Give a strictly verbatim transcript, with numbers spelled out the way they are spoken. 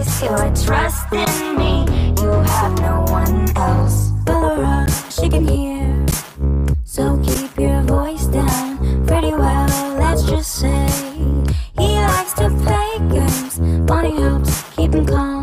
place your trust in me. You have no one else. Laura, she can hear, so keep your voice down. Pretty well, let's just say he likes to play games. Bonnie helps keep him calm.